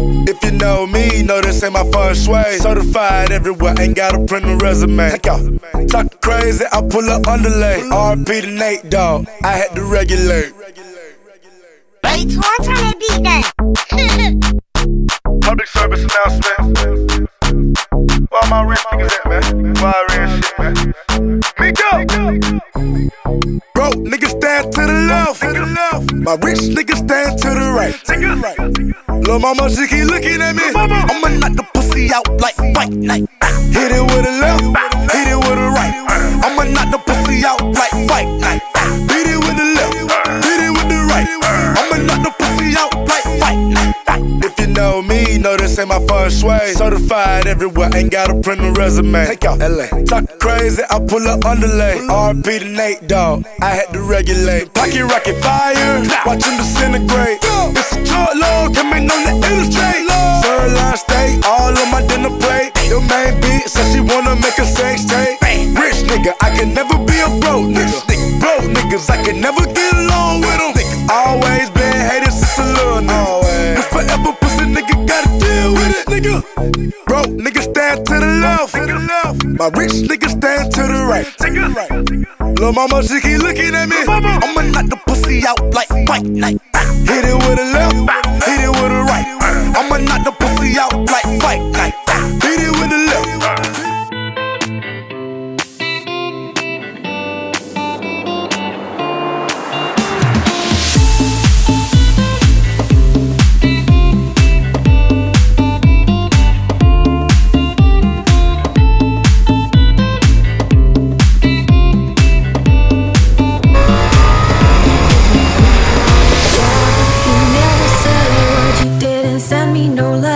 If you know me, know this ain't my first way. Certified everywhere, ain't gotta print a resume. Take out. Talk crazy, I pull up underlay. RP to Nate, dog. I had to regulate. Hey, turn that beat down. Public service announcement. Where all my rich niggas at, man? Why real shit, man? Miko! Broke niggas stand to the left. My rich niggas stand to the right. Lil' mama, she keep looking at me. I'ma knock the pussy out like fight night. Hit it with a left, hit it with a right. I'ma knock the pussy out like fight night. Hit it with the left, hit it with the right. I'ma knock the pussy out like fight night. If you know me, know this ain't my first way. Certified everywhere, ain't gotta print a resume. Take out LA. Talk crazy, I pull up underlay. RP to Nate, dog. I had to regulate. Pocket rocket fire, watch him disintegrate. It's a short load, coming on the illustrate. Sirloin steak, all on my dinner plate. Your main beat said she wanna make a sex tape. Rich nigga, I can never be a broke nigga. Broke niggas, I can never get along with them. Always been hated since a little nigga. If forever pussy nigga gotta deal with it, nigga. Broke niggas stand to the left. My rich niggas stand to the right. Lil' mama, she keep looking at me. I'ma knock the pussy out like fight night. Hit it with a left, hit it with a right. I'ma knock the pussy out like fight night. Hit it with the left. Send me no love.